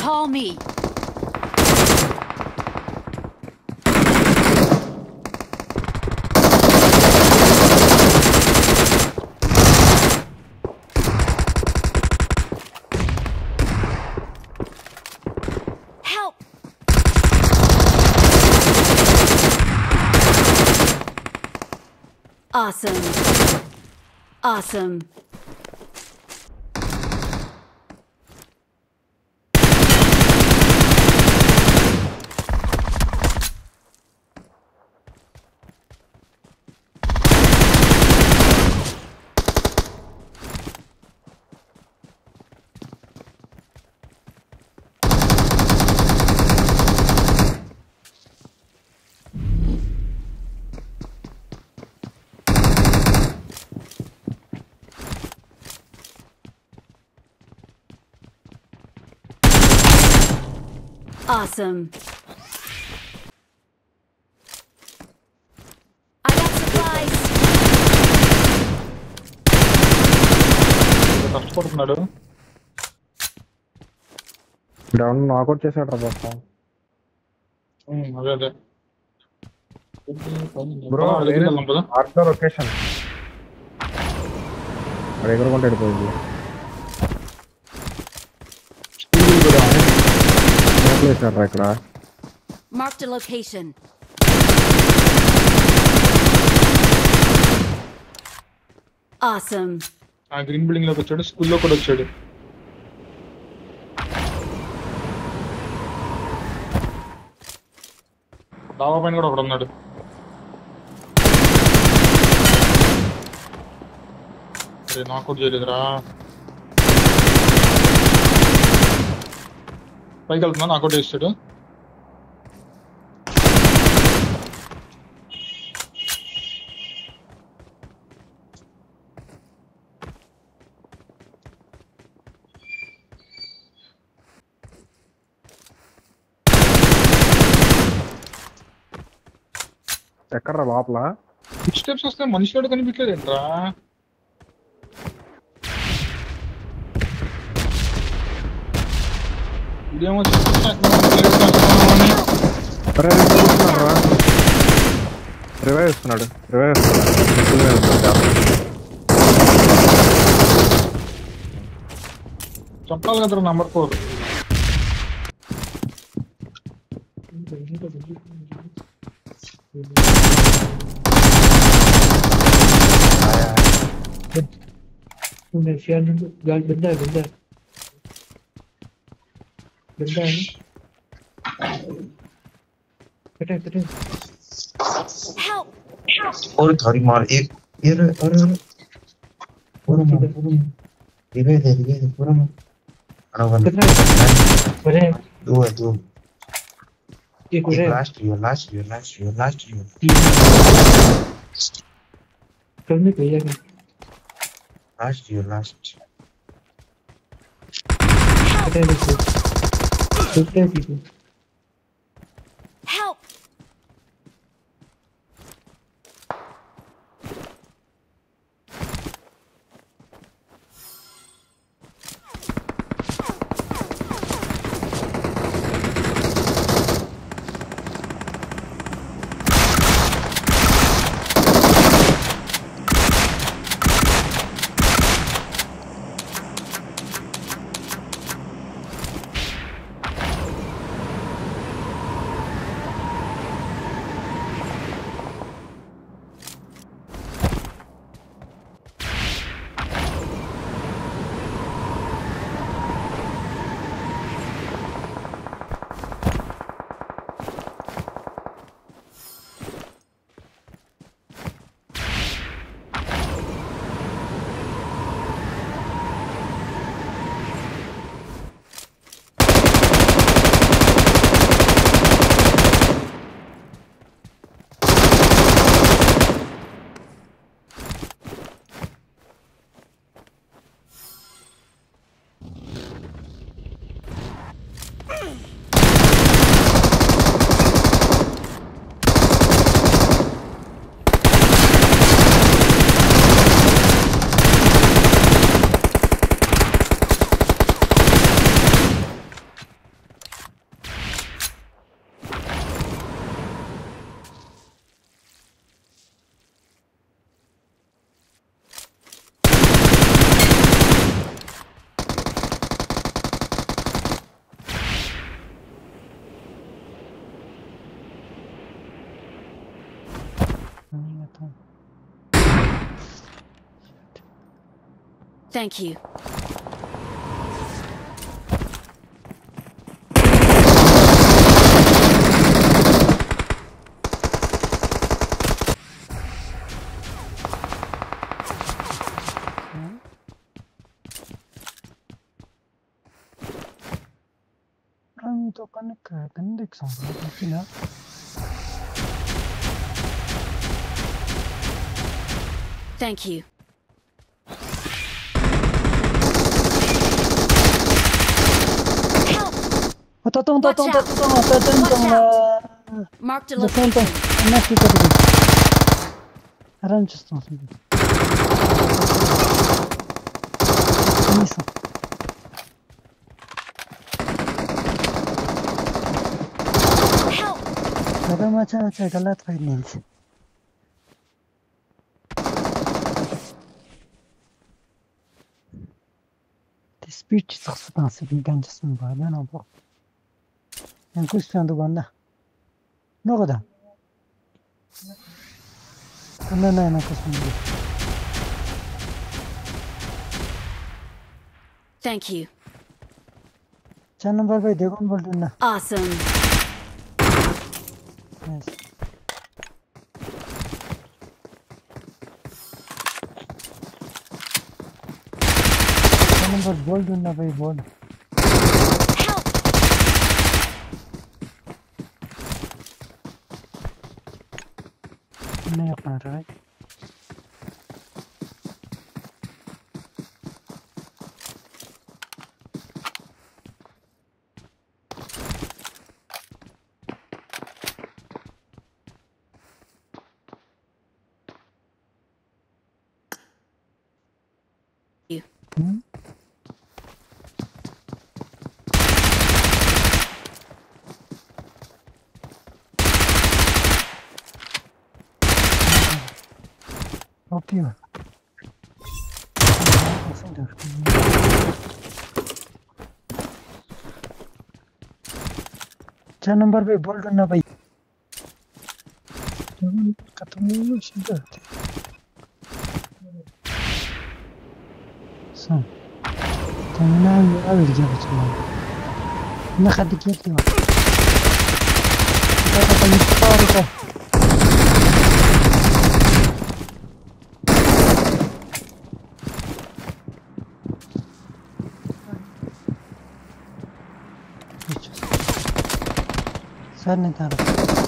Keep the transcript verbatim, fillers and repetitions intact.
Call me. Help! Awesome. Awesome. Awesome. I got supplies. కష్టపడుతున్నాడు. Down knockout చేసాడు రా బాబు. అదే అదే బ్రో ఆర్డర్ లొకేషన్ ఎగురుకుంటే వెళ్ళిపోయింది. ఇక్కడ Marked a location. Awesome. ఆ గ్రీన్ బిల్డింగ్ లోకి వచ్చాడు, స్కూల్లో కూడా వచ్చాడు. డాబా పైన కూడా ఒకడు ఉన్నాడు. అరే నాకౌట్ చేయలేదురా. పైకి వెళ్తున్నా, నాకౌట్ చేస్తాడు. ఎక్కడ లోపల ఫుట్ స్టెప్స్ వస్తే మనిషి వాడు కనిపించలేదు ఏంట్రా. ఇదేమో రివైవ్ ఇస్తున్నాడు రివైవ్ చెప్పాలి కదా నంబర్ ఫోర్. बंदा है बंदा बंदा है कटे कटे और थारी मार एक ये अरे अरे पूरा मार पूरा रिवे दे रिवे दे पूरा मार अरे वन अरे दो है दो एक है लास्ट रियो लास्ट रियो लास्ट रियो लास्ट रियो करने पे यार लास्ट रियो लास्ट कटे देखो कटे देखो Help! Thank you. I'm talking about the example. Thank you. Tatong tatong Watch out. tatong tatong Watch tatong Marked a Zaten location. nasıl tabii. Aranç istiyorsun. Neyse. Help! Adam aça aça galat faydayız. Speech saxıdan bir gancısın var ben ama. Yani kuştan da bana. Ne kadar? Ne ne ne kuştan. Thank you. Sen number भाई देखो बोल दूँ ना. Awesome. Yes. Sen number बोल दूँ ना भाई बोल. Help! Ne yapma right? You. Hmm? Yapıyor. Nasıldır? Sen number पे बोल दूँ ना भाई. खत्म नहीं हुआ सीधा. Sen. Tamam ya vereceğim sana. Ne kadar kıymetli var. Bak bak yukarı. Sen ne tarafı?